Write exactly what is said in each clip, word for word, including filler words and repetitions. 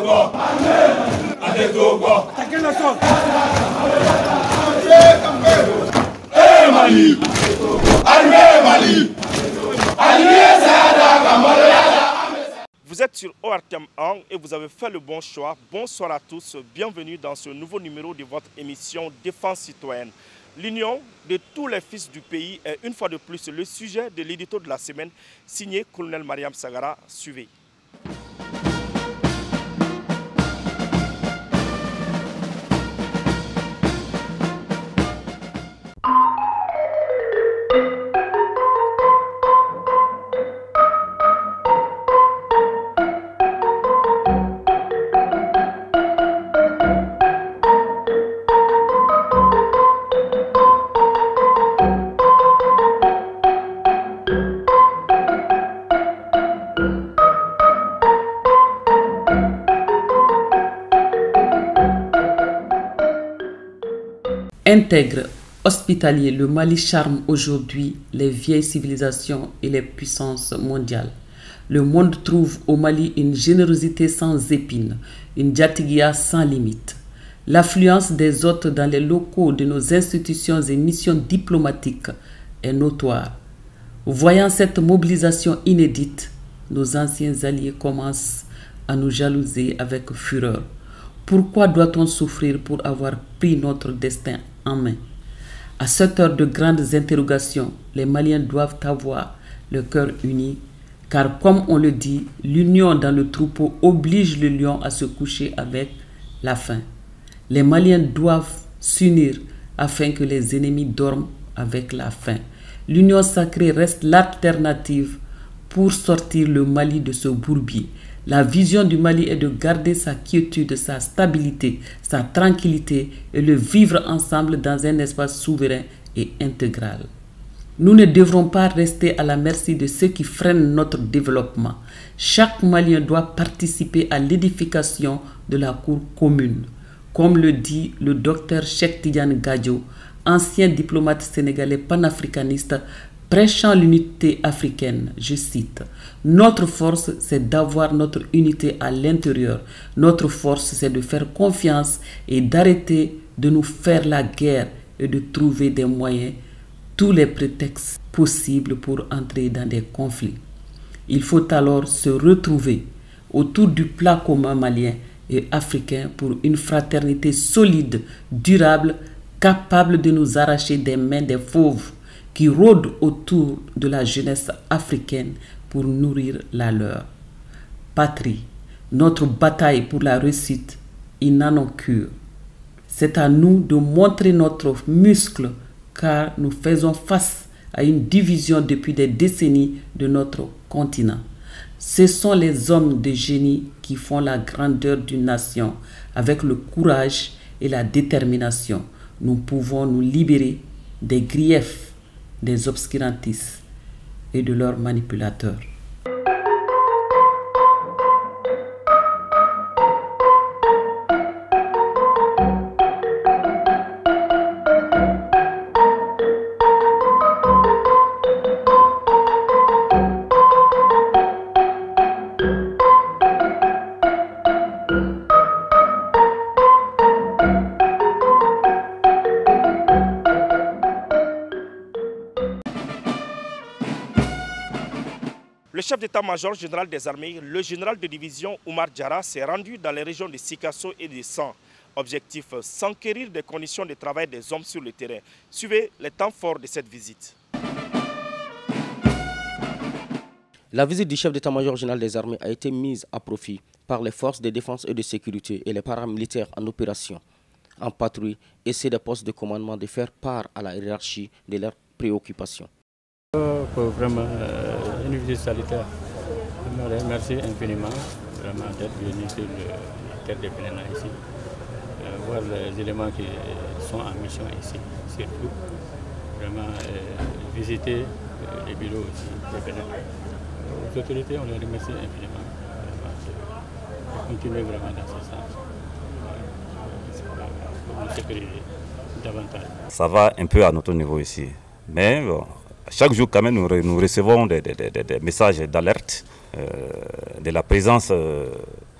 Attaquez le sol. Eh Mali, armée Mali, Vous êtes sur O R T M un et vous avez fait le bon choix. Bonsoir à tous, bienvenue dans ce nouveau numéro de votre émission Défense citoyenne. L'union de tous les fils du pays est une fois de plus le sujet de l'édito de la semaine signé Colonel Mariam Sagara. Suivez. Intègre, hospitalier, le Mali charme aujourd'hui les vieilles civilisations et les puissances mondiales. Le monde trouve au Mali une générosité sans épines, une diatigua sans limite. L'affluence des hôtes dans les locaux de nos institutions et missions diplomatiques est notoire. Voyant cette mobilisation inédite, nos anciens alliés commencent à nous jalouser avec fureur. Pourquoi doit-on souffrir pour avoir pris notre destin en main? À cette heure de grandes interrogations, les Maliens doivent avoir le cœur uni, car comme on le dit, l'union dans le troupeau oblige le lion à se coucher avec la faim. Les Maliens doivent s'unir afin que les ennemis dorment avec la faim. L'union sacrée reste l'alternative pour sortir le Mali de ce bourbier. La vision du Mali est de garder sa quiétude, sa stabilité, sa tranquillité et le vivre ensemble dans un espace souverain et intégral. Nous ne devrons pas rester à la merci de ceux qui freinent notre développement. Chaque Malien doit participer à l'édification de la cour commune. Comme le dit le docteur Cheikh Tidiane Gadio, ancien diplomate sénégalais panafricaniste, prêchant l'unité africaine, je cite, « Notre force, c'est d'avoir notre unité à l'intérieur. Notre force, c'est de faire confiance et d'arrêter de nous faire la guerre et de trouver des moyens, tous les prétextes possibles pour entrer dans des conflits. Il faut alors se retrouver autour du plat commun malien et africain pour une fraternité solide, durable, capable de nous arracher des mains des fauves qui rôdent autour de la jeunesse africaine pour nourrir la leur. Patrie, notre bataille pour la réussite, ils n'en ont cure. C'est à nous de montrer notre muscle car nous faisons face à une division depuis des décennies de notre continent. Ce sont les hommes de génie qui font la grandeur d'une nation. Avec le courage et la détermination, nous pouvons nous libérer des griefs des obscurantistes et de leurs manipulateurs. Le chef d'état-major général des armées, le général de division Oumar Diarra, s'est rendu dans les régions de Sikasso et de San. Objectif, s'enquérir des conditions de travail des hommes sur le terrain. Suivez les temps forts de cette visite. La visite du chef d'état-major général des armées a été mise à profit par les forces de défense et de sécurité et les paramilitaires en opération, en patrouille, et c'est des postes de commandement de faire part à la hiérarchie de leurs préoccupations. Pour vraiment euh, une visite sanitaire, je vous remercie infiniment vraiment d'être venu sur la terre de Pénéna ici, euh, voir les éléments qui sont en mission ici, surtout vraiment euh, visiter euh, les bureaux aussi de Pénéna. Les autorités, on les remercie infiniment vraiment, de continuer vraiment dans ce sens pour nous sécuriser davantage. Ça va un peu à notre niveau ici, mais bon, chaque jour, quand même, nous, nous recevons des, des, des, des messages d'alerte euh, de la présence euh,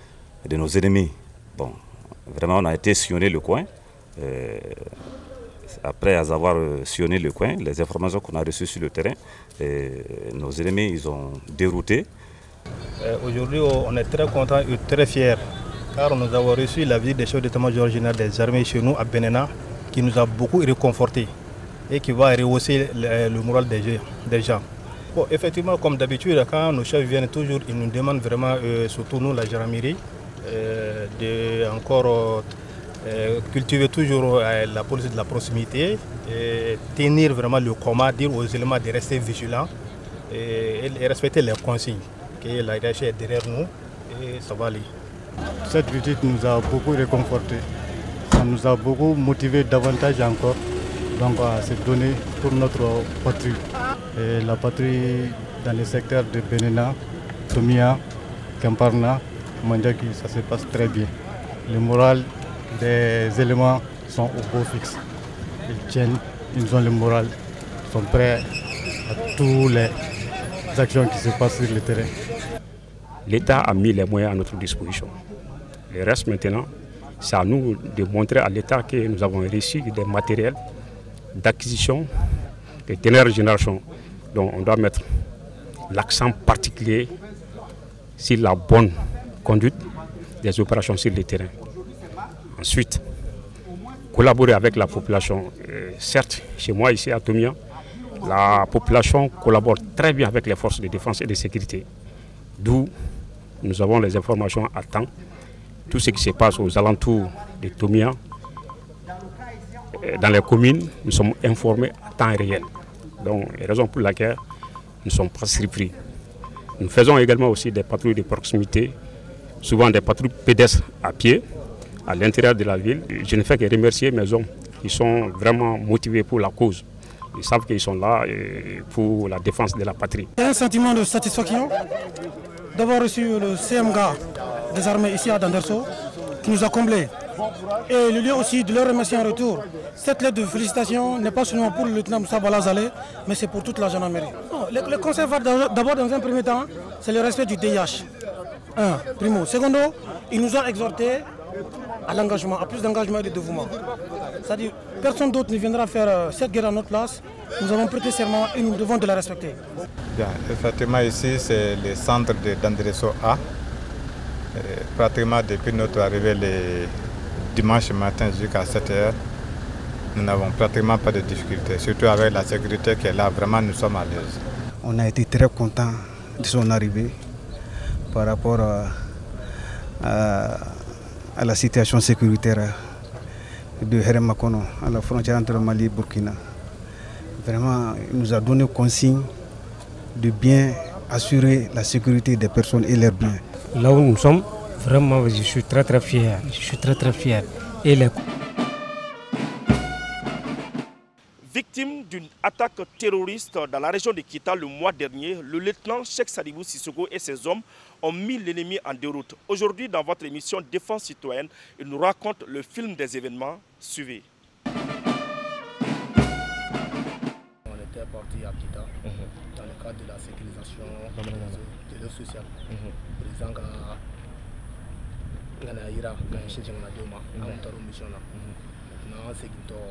de nos ennemis. Bon, vraiment, on a été sillonner le coin. Euh, après avoir sillonné le coin, les informations qu'on a reçues sur le terrain, et nos ennemis, ils ont dérouté. Euh, Aujourd'hui, on est très contents et très fiers, car nous avons reçu la visite des chefs d'état-major général des armées chez nous à Benena, qui nous a beaucoup réconfortés et qui va rehausser le, le moral des, des gens. Bon, effectivement, comme d'habitude, quand nos chefs viennent toujours, ils nous demandent vraiment, euh, surtout nous, la gendarmerie, euh, de encore euh, cultiver toujours euh, la police de la proximité, et tenir vraiment le combat, dire aux éléments de rester vigilants et, et respecter les consignes. Que la R H est derrière nous et ça va aller. Cette visite nous a beaucoup réconfortés. Ça nous a beaucoup motivés davantage encore donc, à se donner pour notre patrie. Et la patrie dans les secteurs de Benena, Tomia, Kamparna, Mandjaki, ça se passe très bien. Le moral des éléments sont au beau fixe. Ils tiennent, ils ont le moral, ils sont prêts à toutes les actions qui se passent sur le terrain. L'État a mis les moyens à notre disposition. Le reste maintenant, c'est à nous de montrer à l'État que nous avons reçu des matériels d'acquisition, des dernières générations. Donc on doit mettre l'accent particulier sur la bonne conduite des opérations sur le terrain. Ensuite, collaborer avec la population. Euh, certes, chez moi ici à Tomia, la population collabore très bien avec les forces de défense et de sécurité. D'où nous avons les informations à temps. Tout ce qui se passe aux alentours de Tomia, dans les communes, nous sommes informés à temps réel. Donc, raison pour laquelle nous ne sommes pas surpris. Nous faisons également aussi des patrouilles de proximité, souvent des patrouilles pédestres à pied, à l'intérieur de la ville. Je ne fais que remercier mes hommes qui sont vraiment motivés pour la cause. Ils savent qu'ils sont là pour la défense de la patrie. Il y a un sentiment de satisfaction d'avoir reçu le C M G A des armées ici à Danderso, qui nous a comblés. Et le lieu aussi de leur remercier en retour. Cette lettre de félicitations n'est pas seulement pour le lieutenant Moussa Balazale, mais c'est pour toute la gendarmerie. Non, le, le conseil va d'abord, dans un premier temps, c'est le respect du D I H. Un, primo. Secondo, ils nous ont exhortés à l'engagement, à plus d'engagement et de dévouement. C'est-à-dire, personne d'autre ne viendra faire cette guerre à notre place. Nous avons prêté serment et nous devons de la respecter. Bien, effectivement, ici, c'est le centre de Danderso A. Et pratiquement depuis notre arrivée le dimanche matin jusqu'à sept heures, nous n'avons pratiquement pas de difficultés, surtout avec la sécurité qui est là, vraiment nous sommes à l'aise. On a été très contents de son arrivée par rapport à, à, à la situation sécuritaire de Heremakono, à la frontière entre Mali et Burkina. Vraiment, il nous a donné consigne de bien assurer la sécurité des personnes et leurs biens. Là où nous sommes, vraiment, je suis très très fier. Je suis très très fier. Et les... Victime d'une attaque terroriste dans la région de Kita le mois dernier, le lieutenant Cheikh Sadibou Sissoko et ses hommes ont mis l'ennemi en déroute. Aujourd'hui, dans votre émission Défense citoyenne, il nous raconte le film des événements. Suivez. On était parti à Kita dans le cadre de la sécurisation de l'eau sociale. Président Gana Ira, Gana Cheikh Gana Doma, à Montaro Mission. Maintenant, c'est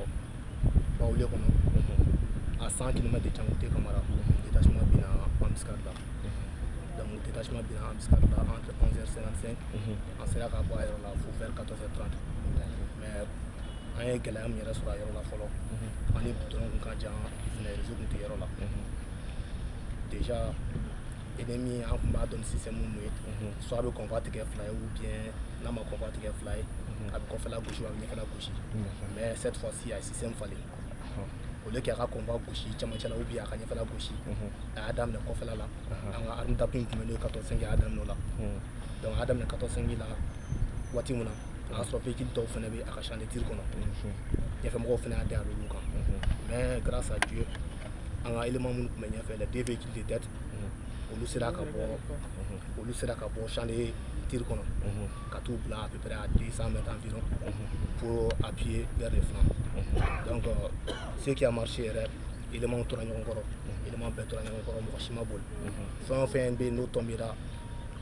à cent kilomètres de Tchangouté Kamara, le détachement Bina Amskarla. Donc le détachement Bina Amskarla entre onze heures cinquante-cinq, on sera à boire là, il faut faire quatorze heures trente. Mais on est galère, on est sur la Yorola Folo. On est bouton, on a déjà les réseaux de Yorola. Déjà, l'ennemi a un combat dans le système, soit le combat qui est fly ou bien n'a pas combat qui est fly. Avec on fait la gauche ou avec la gauche. Mais cette fois-ci, il y a un système fallait. Au lieu qu'il y a un combat gauche, il y a un bien à la gauche. Adam ne fait là. On a un tapin qui me quatorze cinq Adam là. Donc Adam ne quatorze cinq là. Watimuna. On a sauvé qu'il doit faire à changer de tir. Il y a fait mon faire à terre. Mais grâce à Dieu, on a un élément qui m'a fait les deux véhicules de tête. On nous sera capable de changer. Katou blanc à peu près à deux cents mètres environ pour appuyer vers les flancs. Donc euh, ce qui a marché est l'élément tourné encore, l'élément béton encore, mon chima bol. Fin fin B nous tombera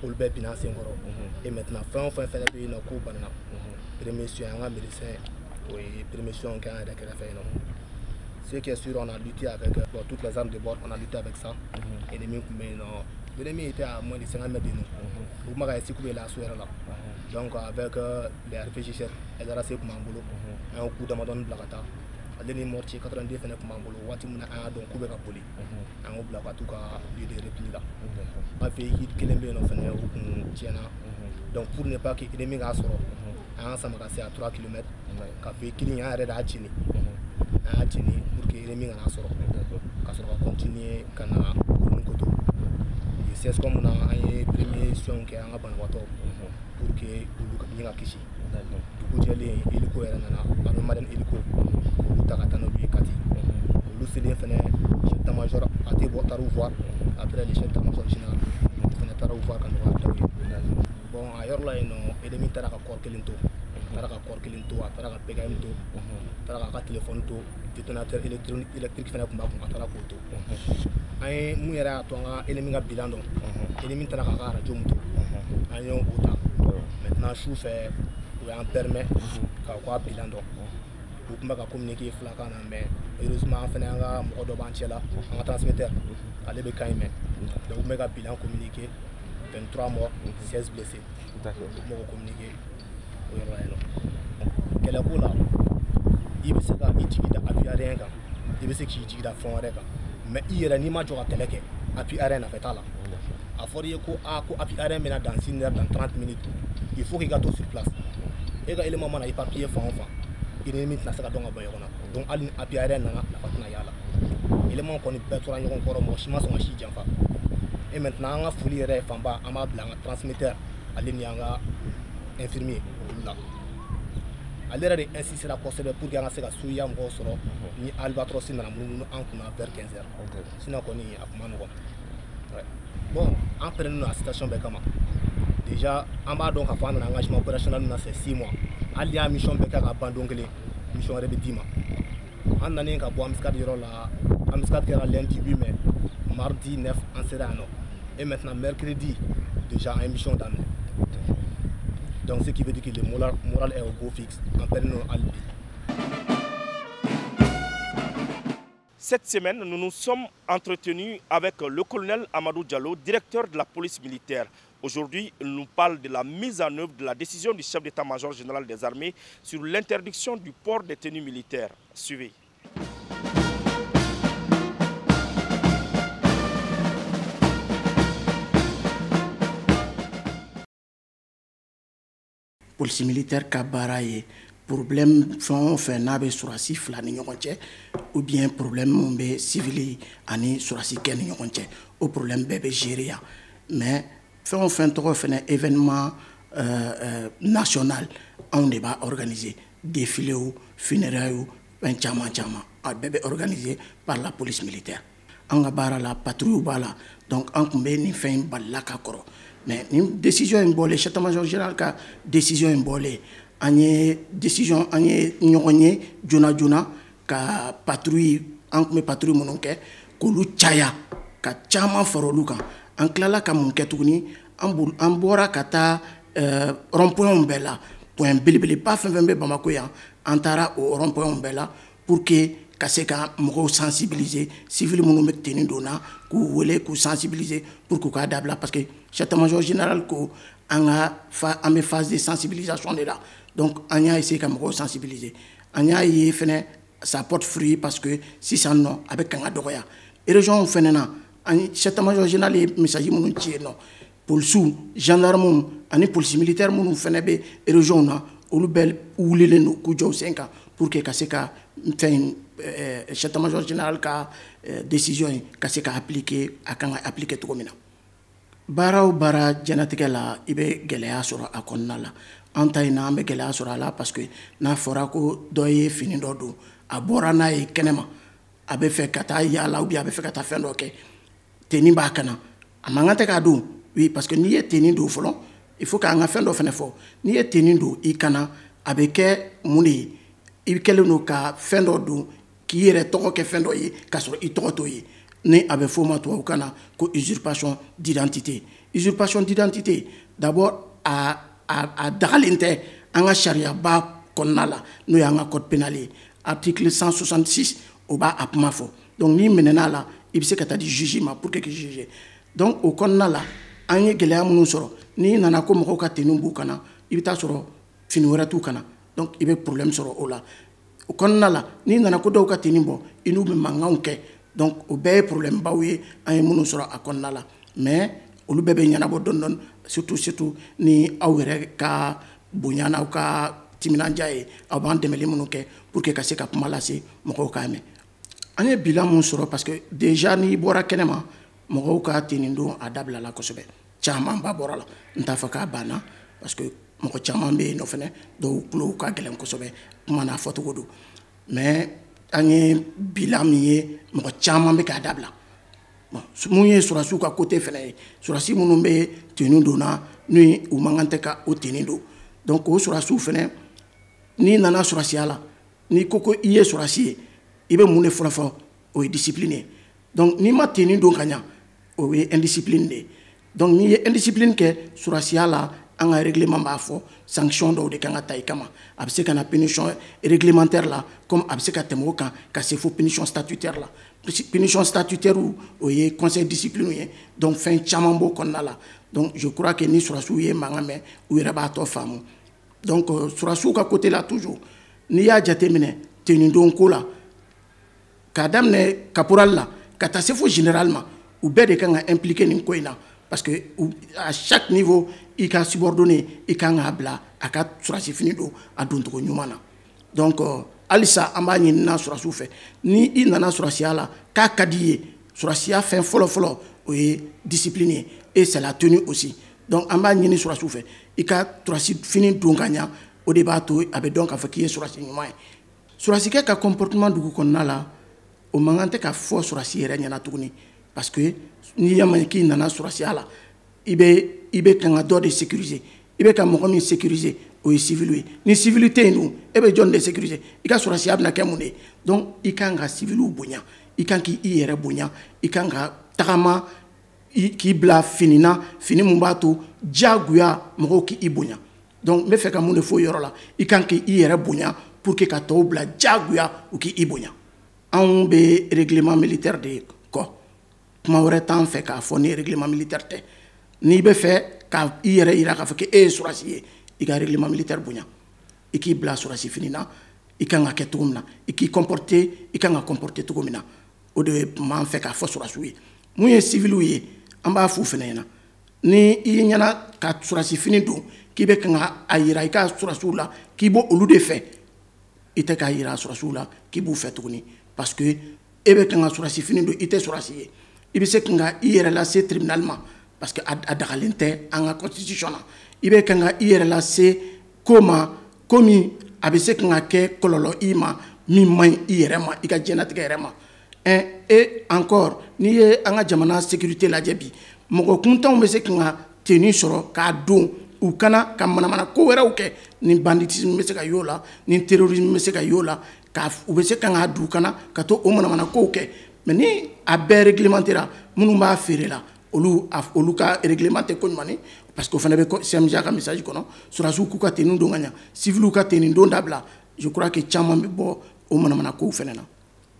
olu bɛɛ binna sen kɔrɔ et maintenant fɛn o fɛn fɛnɛ bɛ yen nɔ k'o banana premier soin an ka médecin o ye premier soin kɛ an yɛrɛ kɛrɛfɛ yen nɔ. Ce qui est sûr, on a lutté avec bon, toutes les armes de bord, on a lutté avec ça. L'ennemi était à moins de cinquante mètres de nous. Vous m'avez dit que la soirée là. Donc avec euh, les R P G, elle a resté comme un boulot. Un coup de madone blacata. L'ennemi mort quatre-vingt-dix fait comme un boulot. Wati muna un donc couvert à poli. Un au black à tout cas lieu de repli là. Ma fille qui l'aime bien en fait au tiena. Donc pour ne pas que l'ennemi a sorti, un ça m'a cassé à trois kilomètres. Café qui n'y a rien à chiner. A chini pour que l'ennemi en a sorti. Quand on va continuer, quand on a un côté. C'est comme on a un premier soin qui est en bonne voiture pour que nous n'y a kishi. Du coup, j'ai les hélicos et on a madame hélico. Nous t'attendons lui Kati. Nous c'est les fenêtres. Chef d'état-major a été voir voir après les chefs d'état-major général. Fenêtre à voir quand on va travailler. Bon, ailleurs là, il y a des militaires à corps kelinto. Taraka corps kelinto, taraka pegamento, taraka téléphone to, détonateur électronique électrique fana kuma kuma taraka auto. Ay mu yara to nga ennemi ga bilan donc. Ennemi taraka ga radio moto. Ayo ota. Maintenant chou fait ou en permet ka quoi bilan donc. Ou kuma ka communiquer flaka na mais heureusement fana nga mo do banchela en transmetteur. Allez be kaime. Donc mega bilan communiqué vingt-trois morts, seize blessés. D'accord. Mo communiquer kɛlɛ ko la i bɛ se ka i jigi da appui aérien kan i bɛ se k'i jigi da front wɛrɛ kan mais i yɛrɛ n'i ma jɔ ka kɛlɛ kɛ appui aérien nafa t'a la a fɔra i ye ko a ko appui aérien bɛna dans une heure dans trente minutes il faut k'i ka to sur place e ka élément mana i papier fan o fan ennemi tɛna se ka dɔn ka bɔ ɲɔgɔn na donc hali ni appui aérien nana nafa tɛna y'a la élément kɔni bɛɛ tora ɲɔgɔn kɔrɔ mɔgɔ si ma sɔn ka si janfa et maintenant an ka foli yɛrɛ ye fanba an b'a bila an ka transmetteur ale ni an ka infirmier là. Alors elle insistera pour que an ka se ka suya mɔgɔw sɔrɔ ni albatros nana munumunu an kunna vers quinze heures. Sinon kɔni a kuma nɔgɔn. Bon, an pɛrɛnnen don a situation bɛɛ kama. Déjà an b'a dɔn k'a fɔ an nana engagement opérationnel na c'est six mois. Hali y'a mission bɛɛ kɛ ka ban don kelen mission wɛrɛ bɛ d'i ma. An nanen ka bɔ Amiscad yɔrɔ la Amiscad kɛra lundi huit mai mardi neuf an sera yan nɔ et maintenant mercredi déjà an ye mission daminɛ. Donc ce qui veut dire que le moral, moral est au beau fixe en période alibi. Cette semaine, nous nous sommes entretenus avec le colonel Amadou Diallo, directeur de la police militaire. Aujourd'hui, il nous parle de la mise en œuvre de la décision du chef d'état-major général des armées sur l'interdiction du port des tenues militaires. Suivez. Police militaire ka baara ye problème fɛn o fɛn n'a bɛ surasi fila ni ɲɔgɔn cɛ ou bien problème mun bɛ civil ani surasi kɛ ni ɲɔgɔn cɛ o problème bɛɛ bɛ gérer yan mais fɛn o fɛn tɔgɔ fɛnɛ événement euh, euh, national anw de b'a organiser défilé ou funérailles ou fɛn caman caman a bɛɛ bɛ organisé par la police militaire an ka baara la patrouille b'a la donc an kun bɛ nin fɛn in balila ka kɔrɔ. Mais une décision est bolée, chef d'état-major général ka décision est bolée. Anye décision anye nyonye jona jona ka patrouille an me patrouille mononke kolu chaya ka chama farolu kan an klala ka mun ke tuguni an an bora ka ta euh, rond-point bella point belebele pas fen fen be Bamako ya an tara au rond-point bella pour que ka se ka mɔgɔw sensibiliser civil minnu bɛ teni donna k'u wele k'u sensibiliser pour k'u ka dabila parce que chef d'état-major général ko an ka fa an bɛ phase de sensibilisation de la donc an y'a essayer ka mɔgɔw sensibiliser an y'a ye fɛnɛ ça porte fruit parce que sisan nɔ a bɛ kan ka dɔgɔya région fɛnɛ na ani chef d'état-major général ye message minnu ci yen nɔ policiers gendarmes ani police militaire minnu fɛnɛ bɛ région na olu bɛɛ wulilen don k'u jɔ u sen kan pour que ka se ka fɛn chef d'état-major général ka décision ka se ka appliquer a kan ka appliquer cogo min na baara o baara jɛnatigɛ la i bɛ gɛlɛya sɔrɔ a kɔnɔna la an ta in na an bɛ gɛlɛya sɔrɔ a la parce que n'a fɔra ko dɔ ye fini dɔ don a bɔra n'a ye kɛnɛma a bɛ fɛ ka taa yaala ou bien a bɛ fɛ ka taa fɛn dɔ kɛ teni b'a kana a man kan tɛ k'a don oui parce que n'i ye teni don fɔlɔ il faut k'an ka fɛn dɔ fɛnɛ fɔ n'i ye teni don i kana a bɛ kɛ mun de ye i kɛlen don ka fɛn dɔ don k'i yɛrɛ tɔgɔ kɛ fɛn dɔ ye k'a sɔrɔ i tɔgɔ t'o ye ni a bɛ f'o ma tubabukan na ko usurpation d'identité. Usurpation d'identité d'abord a a a dagalen tɛ an ka sariyaba kɔnɔna la n'o y'an ka code pénal ye article cent soixante-six o b'a a kuma fɔ. Donc ni minɛn'a la i bɛ se ka taa di juge ma pour que que juge. Donc o kɔnɔna la an ye gɛlɛya minnu sɔrɔ n'i nana ko mɔgɔw ka tenue b'u kana i bɛ taa sɔrɔ fini wɛrɛ t'u kana donc i bɛ problème sɔrɔ o la. O kɔnɔna la n'i nana ko dɔw ka tenue bɔ i n'u bɛ mankanw kɛ donc o bɛɛ ye problème baw ye an ye minnu sɔrɔ a kɔnɔna la mais olu bɛɛ bɛ ɲɛnabɔ dɔɔni dɔɔni surtout surtout ni aw yɛrɛ ka bonya n'aw ka timinanja ye aw b'an dɛmɛli minnu kɛ pour que ka se ka kuma lase mɔgɔw k'a mɛn. An ye bilan mun sɔrɔ parce que déjà n'i bɔra kɛnɛma mɔgɔw ka tenue don a dabilala kosɛbɛ caman ba bɔra la n t'a fɔ k'a banna parce que mɔgɔ caman bɛ yen nɔ fɛnɛ dɔw tulo ka gɛlɛn kosɛbɛ kuma n'a fɔcogo don mais an ye bilan min ye mɔgɔ caman bɛ k'a dabila. Bon mun ye surasiw ka côté fɛnɛ ye surasi minnu bɛ tenue donna ni u man kan tɛ ka o tenue don donc o surasiw fɛnɛ n'i nana surasiya la n'i ko ko i ye surasi ye i bɛ mun de fɔlɔ fɔ o ye discipline ye donc n'i ma tenue don ka ɲa o ye indiscipline de ye donc n'i ye indiscipline kɛ surasiya la an ka règlement b'a fɔ sanction dɔw de kan ka ta i kama a bɛ se ka na punition réglementaire la comme a bɛ se ka tɛmɛ o kan ka se fo punition statutaire la punition statutaire o ye conseil discipline ye donc fɛn caman b'o kɔnɔna la donc je crois que ni surasiw ye mankan mɛn u yɛrɛ b'a tɔ faamu donc surasiw ka côté la toujours n'i y'a jateminɛ tenue don ko la k'a daminɛ caporal la ka taa se fo général ma u bɛɛ de kan ka impliquer nin ko in na parce que à chaque niveau i ka subordonné i kan k'a bila a ka surasi fini don a doncogo ɲuman na donc halisa an b'a ɲinina surasiw fɛ ni i nana surasiya la k'a ka di i ye surasiya fɛn fɔlɔ fɔlɔ o ye discipline ye et c'est la tenue aussi donc an b'a ɲini surasiw fɛ i ka surasi fini don ka ɲa o de b'a to a bɛ dɔn k'a fɔ k'i ye surasi ɲuman ye. Surasikɛ ka comportement dugu kɔnɔna la o man kan tɛ ka fɔ surasi yɛrɛ ɲɛna tuguni parce que n'i y'a mɛn k'i nana surasiya la i bɛ i bɛ kan ka dɔ de sécuriser i bɛ ka mɔgɔ min sécuriser o ye civil ye ni civil tɛ yen dun e bɛ jɔn de sécuriser i ka surasiya bɛna kɛ mun de ye donc i kan ka civiliw bonya i kan k'i yɛrɛ bonya i kan ka tagama k'i bila fini na fini mun b'a to diyagoya mɔgɔw k'i bonya donc n bɛ fɛ ka mun de fɔ o yɔrɔ la i kan k'i yɛrɛ bonya pour que ka tɔw bila diyagoya u k'i bonya. Anw bɛ règlement militaire de kɔ kuma wɛrɛ t'an fɛ k'a fɔ ni règlement militaire tɛ n'i bɛ fɛ ka i yɛrɛ yira k'a fɔ k'e ye surasi ye i ka règlement militaire bonya i k'i bila surasi fini na i kan ka kɛ cogo min na i k'i comporter i kan ka comporter cogo min na o de m'an fɛ k'a fɔ surasiw ye. Mun ye civiliw ye an b'a f'u fɛnɛ ɲɛna ni i ɲɛna ka surasi fini don k'i bɛ kan ka a yira i ka surasiw la k'i bɔ olu de fɛ i tɛ k'a yira surasiw la k'i b'u fɛ tuguni parce que e bɛ kan ka surasi fini don i tɛ surasi ye i bɛ se kan ka i yɛrɛ lase tribunal ma parce que a dagalen tɛ an ka constitution na i bɛ kan ka i yɛrɛ lase ko ma ko min a bɛ se kan ka kɛ kɔlɔlɔ i ma min man ɲi i yɛrɛ ma i ka diɲɛlatigɛ yɛrɛ ma et encore n'i ye an ka jamana sécurité lajɛ bi mɔgɔ kuntanw bɛ se kan ka tenue sɔrɔ k'a don u kana ka manamana ko wɛrɛw kɛ ni banditisme bɛ se ka y'o la ni terrorisme bɛ se ka y'o la ka u bɛ se kan ka du kana ka to o manamana kow kɛ mais ni a bɛɛ réglementera minnu b'a feere la olu olu ka règlement tɛ ko ɲuman ye parce que o fana bɛ C M J ka message kɔnɔ surasiw k'u ka tenue don ka ɲa civiliw ka tenue don dabila je crois que caman bɛ bɔ o manamana kow fana na.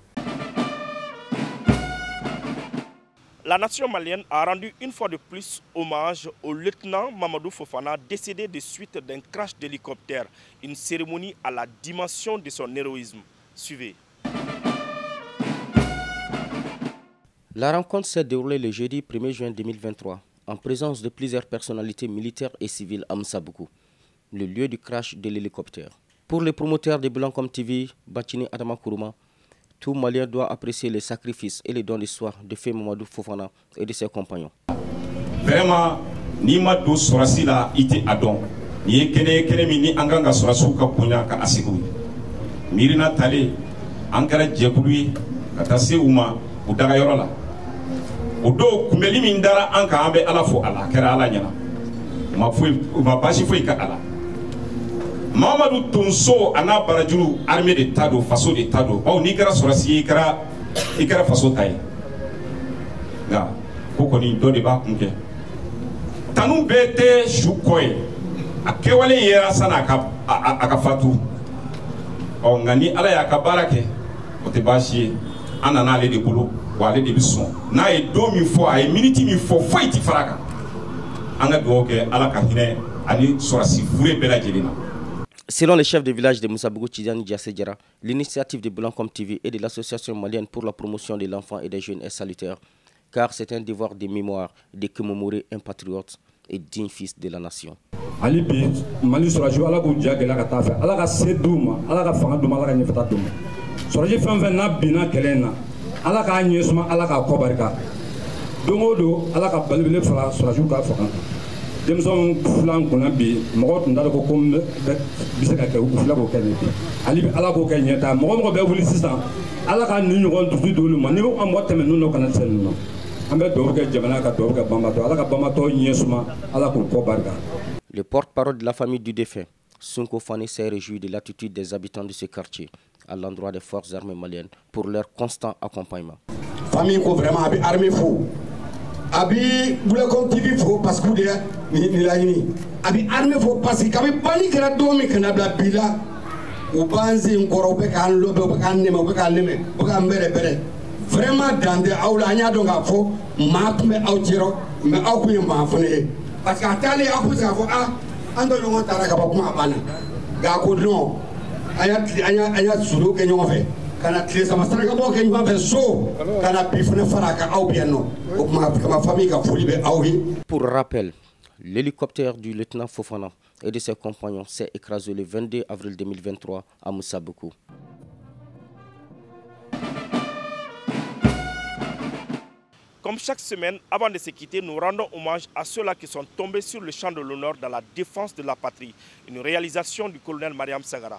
La nation malienne a rendu une fois de plus hommage au lieutenant Mamadou Fofana, décédé de suite d'un crash d'hélicoptère. Une cérémonie à la dimension de son héroïsme. Suivez. La rencontre s'est déroulée le jeudi premier juin deux mille vingt-trois en présence de plusieurs personnalités militaires et civiles à Msaboukou, le lieu du crash de l'hélicoptère. Pour les promoteurs de Blancom T V, Bachini Adama Kourouma, tout Malien doit apprécier les sacrifices et les dons d'histoire de Feu Mamadou Fofana et de ses compagnons. Vraiment, ni ma do sorasi la ite adon. Ni kene kene mi ni anganga sorasu ka ponya ka asiku. Mirina tale angara jekului katase uma udaga yorola. Odo kumeli mindara anka ambe ala fo ala kera ala nyana. Ma foi ma bashi foi ka ala. Mamadou Tonso ana barajuru armée de tado faso de tado bawo ni kɛra sorasi i kɛra i kɛra faso ta ye nka ko kɔni dɔ de b'a kun kɛ tanu bɛɛ tɛ su kɔ ye a kɛwale yera san'a ka a ka fatu ɔ nka ni ala y'a ka baara kɛ o tɛ baasi ye an nana ale de bolo wa ale de bɛ sɔn n'a ye don min fɔ a ye miniti min fɔ foyi ti fara kan an ka dugawu kɛ ala ka hinɛ ani sɔrɔsi fure bɛɛ lajɛlen na. Selon le chef de village de Moussabougou Tidiane Diassé Diarra, l'initiative de Blancom T V et de l'association malienne pour la promotion de l'enfant et des jeunes est salutaire, car c'est un devoir de mémoire de commémorer un patriote et digne fils de la nation. Ali bi Mali sɔrɔsiw ala k'u diya gɛlɛya ka taa fɛ ala ka se d'u ma ala ka fanga d'u ma ala ka ɲɛfɛta d'u ma sɔrɔsi fɛn fɛn n'a binna kɛlɛ in na ala k'a ɲɛ suma ala k'a kɔ barika don o don ala ka balibele fara sɔrɔsiw ka fanga denmisɛnw filan kunna bi mɔgɔ tun t'a dɔn ko ko bɛ se ka kɛ u filɛ k'o kɛ nin bi ali bi ala k'o kɛ ɲɛta mɔgɔ mɔgɔ bɛ wuli sisan ala ka nin ɲɔgɔn dusu d'olu ma ni an mɔgɔ tɛmɛ ninnu na kana se ninnu na an bɛ dugawu kɛ jamana ka dugawu kɛ banbatɔ ala ka banbatɔ ɲɛ suma ala k'u kɔ barika. Le porte-parole de la famille du défunt, Sonko Fane, s'est réjoui de l'attitude des habitants de ce quartier à l'endroit des forces armées maliennes pour leur constant accompagnement. Famille ko vraiment abi armée fo abi Blancom T V fo parce que de ni la ni abi armée fo parce que kabi bani kera domi kana bla bila u banzi ngoro be kan lobe be kan nema be kan leme be kan bere bere vraiment dans des awla nya do nga fo ma tumbe aw tiro me aw ko yamba fone parce que atali akuza fo ah ando nyongo tara ka ba kuma bana ga ko non aya aya aya suru ke nyongo fe kana tile sama sara ka bo ke nyongo fe so kana bifune fara ka aw bien non o kuma ma famille ka foli be aw hi. Pour rappel, l'hélicoptère du lieutenant Fofana et de ses compagnons s'est écrasé le vingt-deux avril deux mille vingt-trois à Moussabougou. Comme chaque semaine, avant de se quitter, nous rendons hommage à ceux-là qui sont tombés sur le champ de l'honneur dans la défense de la patrie. Une réalisation du colonel Mariam Sagara.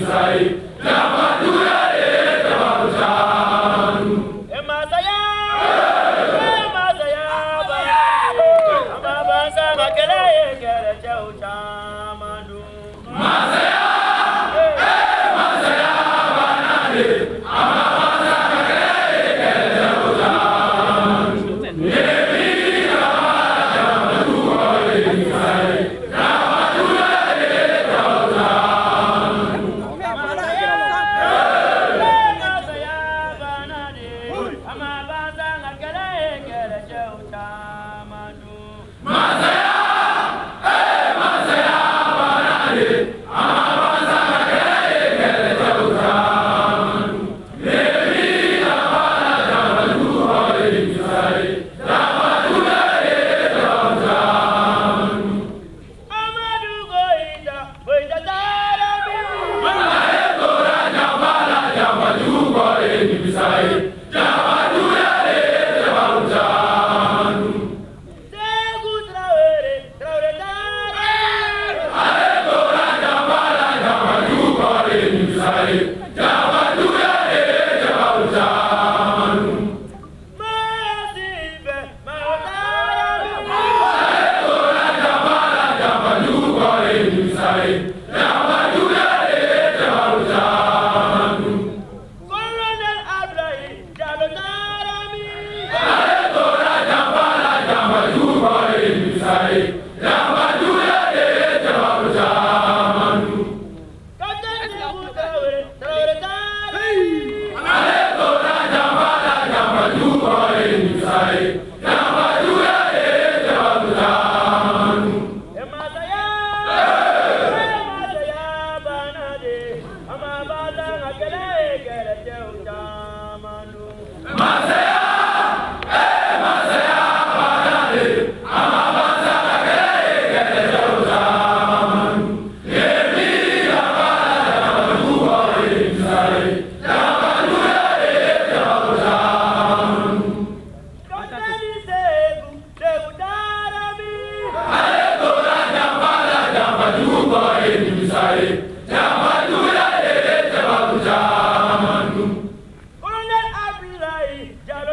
Colonel Abdoulaye Diallo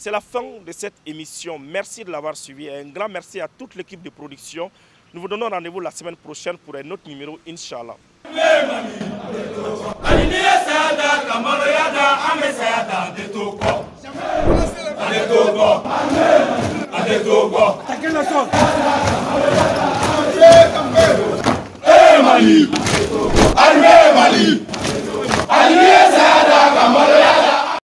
C'est la fin de cette émission. Merci de l'avoir suivi et un grand merci à toute l'équipe de production. Nous vous donnons rendez-vous la semaine prochaine pour un autre numéro, Inch'Allah. Attaquez la sauce.